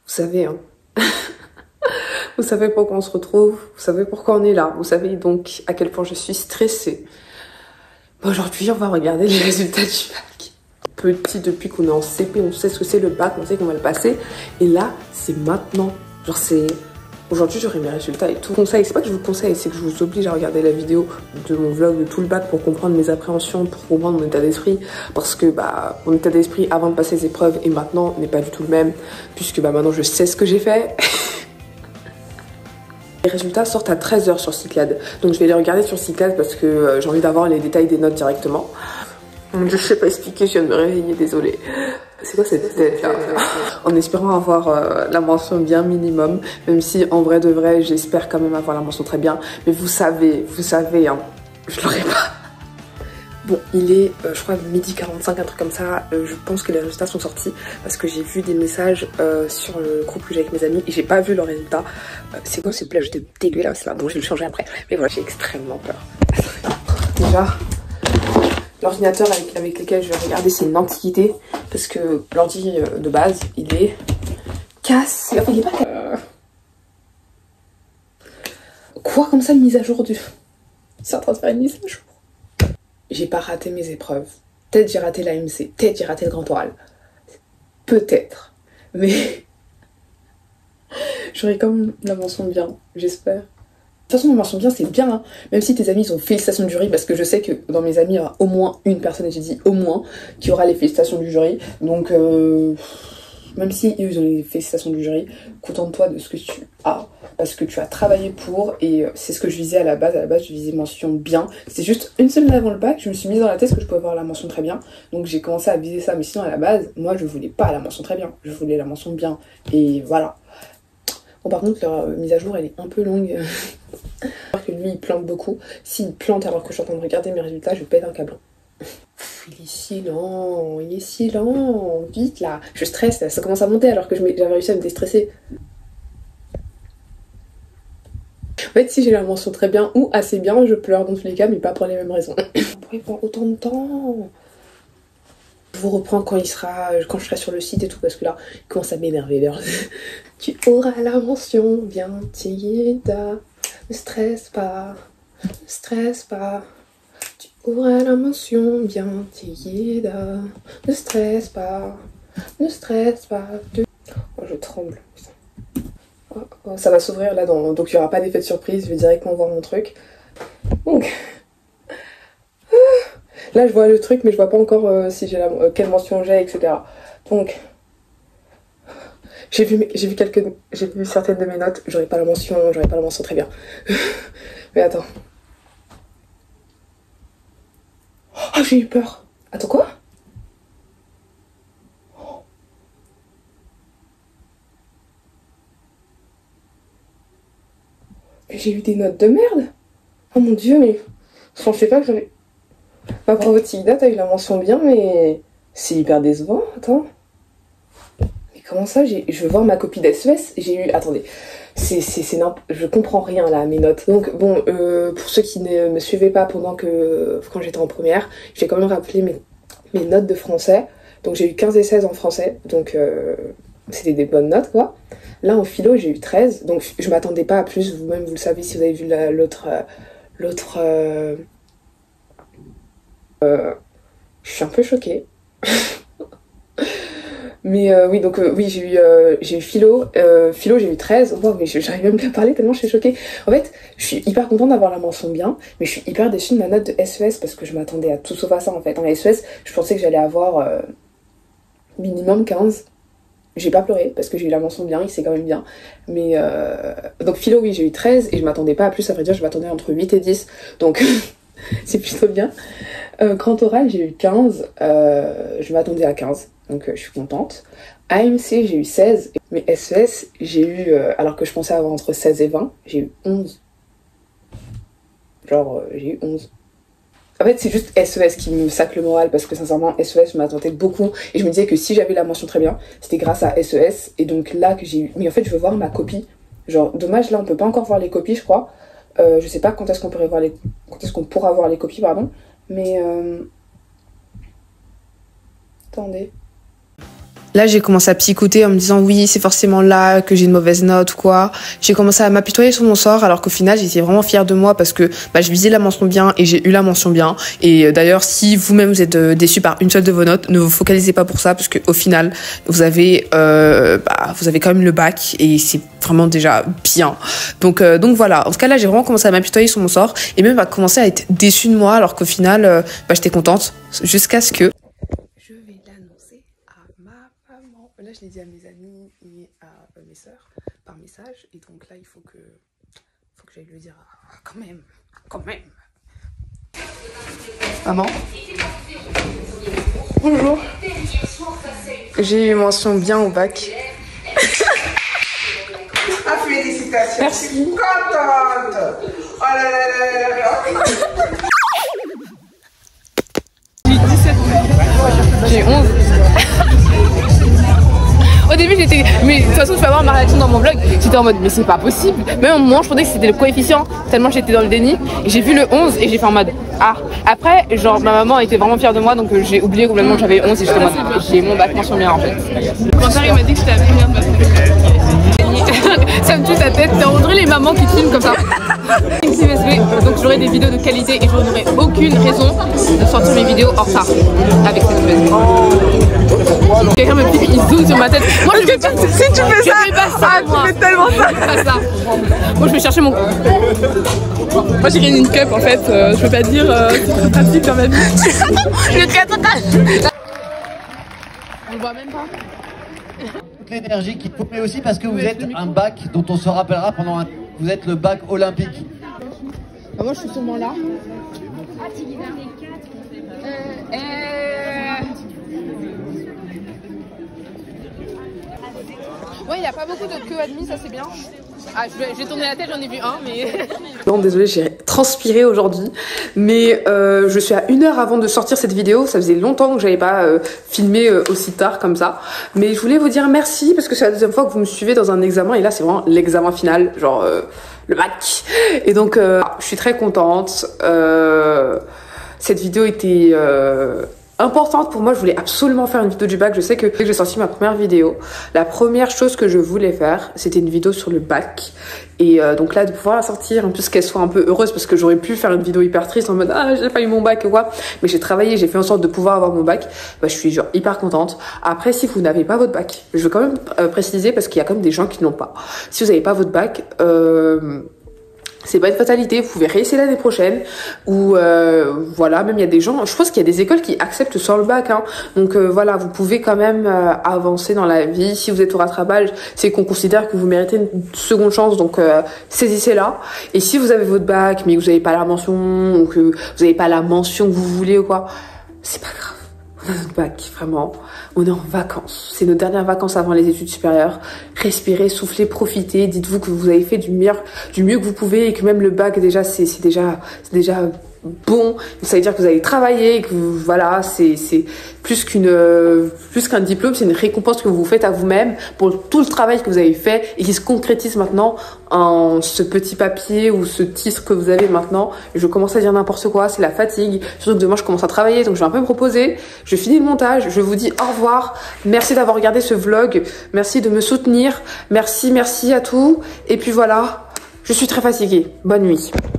savez, hein. Vous savez pourquoi on se retrouve, vous savez pourquoi on est là, vous savez donc à quel point je suis stressée. Bon, aujourd'hui, on va regarder les résultats du bac. Petit, depuis qu'on est en CP, on sait ce que c'est le bac, on sait qu'on va le passer. Et là, c'est maintenant. Genre, c'est... Aujourd'hui, j'aurai mes résultats et tout. Conseil, c'est pas que je vous conseille, c'est que je vous oblige à regarder la vidéo de mon vlog de tout le bac pour comprendre mes appréhensions, pour comprendre mon état d'esprit. Parce que bah, mon état d'esprit avant de passer les épreuves et maintenant n'est pas du tout le même. Puisque bah, maintenant, je sais ce que j'ai fait. Les résultats sortent à 13 h sur Cyclades. Donc je vais les regarder sur Cyclades parce que j'ai envie d'avoir les détails des notes directement. Je sais pas expliquer, je viens de me réveiller, désolée. C'est quoi cette tête là? En espérant avoir la mention bien minimum, même si en vrai de vrai, j'espère quand même avoir la mention très bien. Mais vous savez, hein, je l'aurai pas. Bon, il est, je crois, 12h45, un truc comme ça. Je pense que les résultats sont sortis parce que j'ai vu des messages sur le groupe que j'ai avec mes amis et j'ai pas vu leurs résultats. C'est quoi cette plage de dégueulasse là? Bon, je vais le changer après. Mais voilà, j'ai extrêmement peur. Déjà, l'ordinateur avec lequel je vais regarder, c'est une antiquité parce que l'ordi de base, il est cassé. Enfin, il est pas cassé. Quoi comme ça, une mise à jour du... C'est en train de faire une mise à jour. J'ai pas raté mes épreuves. Peut-être j'ai raté l'AMC, peut-être j'ai raté le grand oral. Peut-être. Mais j'aurai quand même la mention bien, j'espère. De toute façon, ma mention bien, c'est bien, hein. Même si tes amis ils ont félicitations du jury, parce que je sais que dans mes amis, il y aura au moins une personne, et j'ai dit au moins, qui aura les félicitations du jury. Donc, même si ils ont les félicitations du jury, contente-toi de ce que tu as, parce que tu as travaillé pour, et c'est ce que je visais à la base. À la base, je visais mention bien. C'est juste une semaine avant le bac, je me suis mise dans la tête que je pouvais avoir la mention très bien. Donc j'ai commencé à viser ça, mais sinon à la base, moi je voulais pas la mention très bien, je voulais la mention bien. Et voilà. Bon, par contre, leur mise à jour, elle est un peu longue. Alors que lui, il plante beaucoup. S'il plante alors que je suis en train de regarder mes résultats, je pète un câble. Il est si lent, il est si lent. Vite là, je stresse, là. Ça commence à monter alors que j'avais réussi à me déstresser. En fait, si j'ai la mention très bien ou assez bien, je pleure dans tous les cas, mais pas pour les mêmes raisons. Pourquoi il prend autant de temps? Je vous reprends quand quand je serai sur le site et tout, parce que là, il commence à m'énerver. Tu auras la mention bien Tilda. Ne stresse pas, ne stresse pas. Tu auras la mention bien Tilda. Ne stresse pas, ne stresse pas. Oh, je tremble. Oh, ça va s'ouvrir là, donc il n'y aura pas d'effet de surprise. Je vais directement voir mon truc. Donc, là, je vois le truc, mais je vois pas encore si j'ai quelle mention j'ai, etc. Donc, j'ai vu certaines de mes notes. J'aurais pas la mention très bien. Mais attends. Oh, j'ai eu peur. Attends, quoi? Mais j'ai eu des notes de merde. Oh mon dieu, mais je pensais pas que j'avais... Ma bravo Tilda, t'as eu la mention bien, mais c'est hyper décevant. Attends. Mais comment ça, je veux voir ma copie d'SES. J'ai eu... Attendez. Je comprends rien là à mes notes. Donc bon, pour ceux qui ne me suivaient pas quand j'étais en première, je vais quand même rappeler mes notes de français. Donc j'ai eu 15 et 16 en français, donc c'était des bonnes notes quoi. Là en philo j'ai eu 13, donc je m'attendais pas à plus, vous-même vous le savez si vous avez vu l'autre... je suis un peu choquée. Mais oui, donc oui, j'ai eu philo. Philo, j'ai eu 13. Wow, mais j'arrive même plus à parler tellement je suis choquée. En fait, je suis hyper contente d'avoir la mention bien, mais je suis hyper déçue de ma note de SES parce que je m'attendais à tout sauf à ça en fait. En SES, je pensais que j'allais avoir minimum 15. J'ai pas pleuré parce que j'ai eu la mention bien, c'est quand même bien. Mais donc philo, oui, j'ai eu 13 et je m'attendais pas à plus, à vrai dire, je m'attendais entre 8 et 10. Donc c'est plutôt bien. Grand oral, j'ai eu 15. Je m'attendais à 15. Donc je suis contente. AMC, j'ai eu 16. Mais SES, j'ai eu, alors que je pensais avoir entre 16 et 20, j'ai eu 11. Genre, j'ai eu 11. En fait, c'est juste SES qui me sac le moral parce que sincèrement, SES, je m'attendais beaucoup. Et je me disais que si j'avais la mention très bien, c'était grâce à SES. Et donc là que j'ai eu... Mais en fait, je veux voir ma copie. Genre, dommage, là, on peut pas encore voir les copies, je crois. Je sais pas quand est-ce qu'on pourrait voir quand est-ce qu'on pourra voir les copies, pardon. Mais... Attendez. Là, j'ai commencé à psychoter en me disant oui, c'est forcément là que j'ai une mauvaise note ou quoi. J'ai commencé à m'apitoyer sur mon sort alors qu'au final, j'étais vraiment fière de moi parce que je visais la mention bien et j'ai eu la mention bien. Et d'ailleurs, si vous-même vous êtes déçu par une seule de vos notes, ne vous focalisez pas pour ça parce qu'au final, vous avez quand même le bac et c'est vraiment déjà bien. Donc voilà. En tout cas, là, j'ai vraiment commencé à m'apitoyer sur mon sort et même à commencer à être déçue de moi alors qu'au final, j'étais contente jusqu'à ce que je vais l'annoncer à ma maman. Là, je l'ai dit à mes amis et à mes sœurs par message. Et donc là, il faut que j'aille le dire quand même. Maman. Bonjour. J'ai eu mention bien au bac. Ah, félicitations. Merci. Je suis contente. Oh là là là là là. J'ai 17. J'ai 11. Au début j'étais, mais de toute façon tu vas voir ma réaction dans mon vlog, j'étais en mode mais c'est pas possible. Même au moment je pensais que c'était le coefficient, tellement j'étais dans le déni. Et j'ai vu le 11 et j'ai fait en mode ah. Après genre ma maman était vraiment fière de moi donc j'ai oublié complètement que j'avais 11 et j'étais en mode j'ai mon bac mention bien en fait. Quand il m'a dit que j'étais la première de ça me tue sa tête, on dirait les mamans qui filment comme ça. Donc j'aurai des vidéos de qualité et je n'aurai aucune raison de sortir mes vidéos en retard avec cette USB. Quelqu'un me filme, il zoome sur ma tête. Moi je fais pas, si tu fais ça, tu fais tellement ça. Moi je vais chercher mon. Moi j'ai gagné une cup en fait, je peux pas dire c'est très pratique dans ma vie. Le 4 on le voit même pas. Toute l'énergie qu'il faut, mais aussi parce que vous êtes un bac dont on se rappellera pendant un... Vous êtes le bac olympique. Moi je suis sûrement là. Ouais, il n'y a pas beaucoup de queue admis, ça c'est bien. Ah, j'ai tourné la tête, j'en ai vu un, mais... Non, désolée, j'ai transpiré aujourd'hui. Mais je suis à 1 heure avant de sortir cette vidéo. Ça faisait longtemps que j'avais pas filmé aussi tard comme ça. Mais je voulais vous dire merci parce que c'est la deuxième fois que vous me suivez dans un examen. Et là, c'est vraiment l'examen final, genre le bac. Et donc, je suis très contente. Cette vidéo était... importante pour moi, je voulais absolument faire une vidéo du bac. Je sais que dès que j'ai sorti ma première vidéo, la première chose que je voulais faire, c'était une vidéo sur le bac. Et donc là, de pouvoir la sortir, en plus qu'elle soit un peu heureuse, parce que j'aurais pu faire une vidéo hyper triste en mode ah j'ai pas eu mon bac ou quoi. Mais j'ai travaillé, j'ai fait en sorte de pouvoir avoir mon bac. Je suis genre hyper contente. Après, si vous n'avez pas votre bac, je veux quand même préciser parce qu'il y a quand même des gens qui n'ont pas. Si vous n'avez pas votre bac, c'est pas une fatalité, vous pouvez réessayer l'année prochaine ou voilà, même il y a des gens, je pense qu'il y a des écoles qui acceptent sans le bac hein. Donc voilà, vous pouvez quand même avancer dans la vie. Si vous êtes au rattrapage, c'est qu'on considère que vous méritez une seconde chance, donc saisissez-la. Et si vous avez votre bac mais que vous n'avez pas la mention ou que vous n'avez pas la mention que vous voulez ou quoi, c'est pas grave. On a notre bac, vraiment. On est en vacances. C'est nos dernières vacances avant les études supérieures. Respirez, soufflez, profitez. Dites-vous que vous avez fait du mieux que vous pouvez et que même le bac, déjà, c'est déjà bon. Ça veut dire que vous allez travailler et que voilà, c'est plus qu'un diplôme, c'est une récompense que vous faites à vous-même pour tout le travail que vous avez fait et qui se concrétise maintenant en ce petit papier ou ce titre que vous avez maintenant. Je commence à dire n'importe quoi, c'est la fatigue. Surtout que demain je commence à travailler, donc je vais un peu me reposer. Je finis le montage, je vous dis au revoir. Merci d'avoir regardé ce vlog, merci de me soutenir, merci à tout. Et puis voilà, je suis très fatiguée. Bonne nuit.